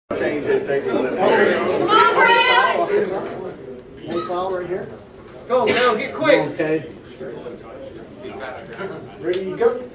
Change it, take a little. Come on, Chris! One foul right here. Go, get quick. Okay. Ready to go.